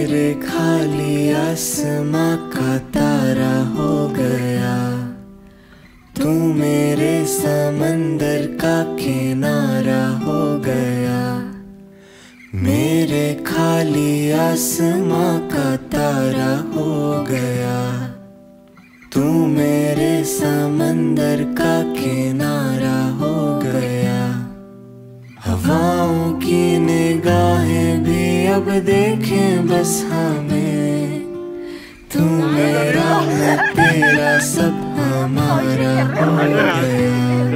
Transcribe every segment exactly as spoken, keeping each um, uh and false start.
मेरे खाली आसमां का तारा हो गया, तू मेरे समंदर का किनारा हो गया। मेरे खाली आसमां का तारा हो गया, तू मेरे समंदर का किनारा हो गया। हवाओं की निगाहें भी अब देखें बस हमें, तू मेरा मैं तेरा सब हमारा हो गया।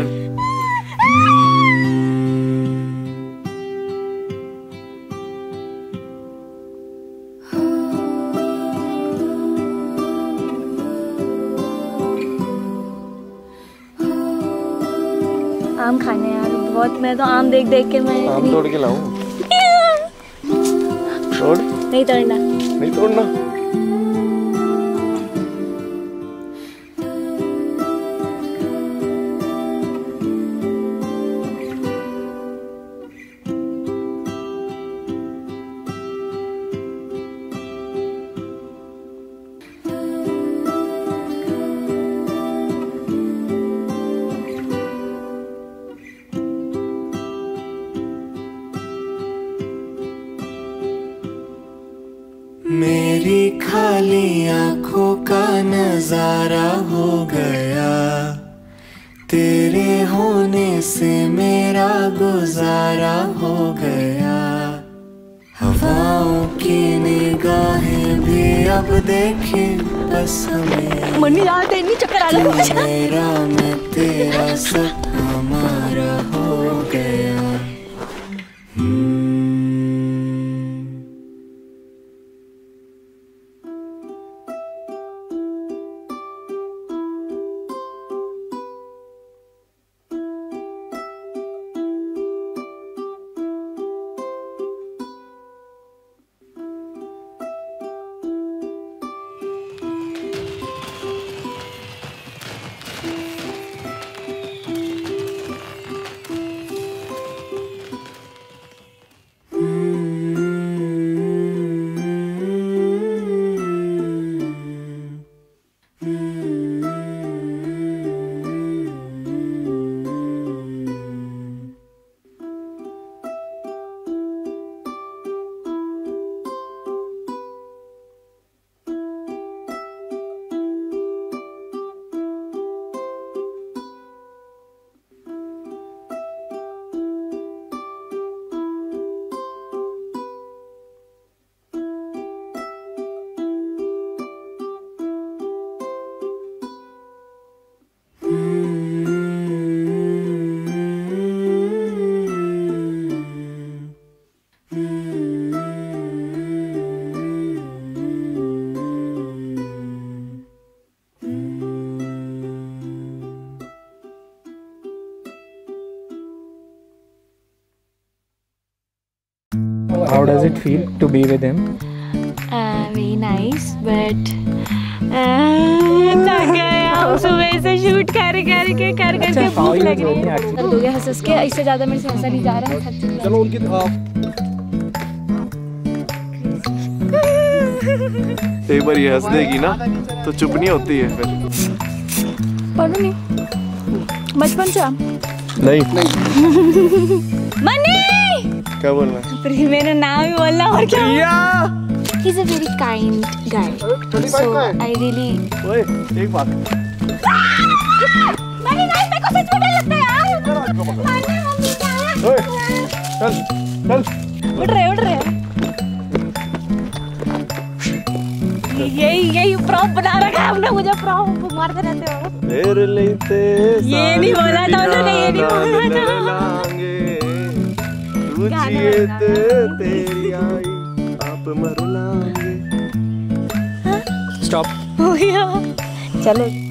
आम खाने यार बहुत, मैं तो आम देख देख के मैं आम तोड़ के लाऊं? तोड़? नहीं तोड़ना, नहीं तोड़ना। मेरी खाली आंखों का नजारा हो गया, तेरे होने से मेरा गुजारा हो गया। हवाओं की निगाहें भी अब देखें बस हमें, मन्नी यार तेरी चक्कर आ रहा है मुझे। मेरा मैं तेरा सब हमारा हो गया। How does it feel to be with him? Uh, very nice, but थक गए हम सुबह से शूट कर कर के कर कर के भूख लग रही है। दर्द हो गया हंस हंस के, इससे ज्यादा मेरे से हंसा नहीं जा रहा है। चलो उनकी एक बार ये हंस देगी ना तो चुप नहीं होती है फिर। पढ़ो नहीं बचपन से नहीं मनी क्या बोलना है? मेरा नाम ही बोलना और क्या? He's a very kind guy, so I really. ओए एक बात। मनी नहीं, मेरे को सच में डर लगता है यार। मनी मम्मी क्या है? ओए चल चल। उड़ रहे उड़ रहे। यही यही प्रॉप बना रखा है हमने, मुझे प्रॉप मारते रहते हो। तेरे लेते ये नहीं बोला था उन्होंने, ये नहीं बोला था। तेरी आई आप मर लांगे। स्टॉप हो गया चलो।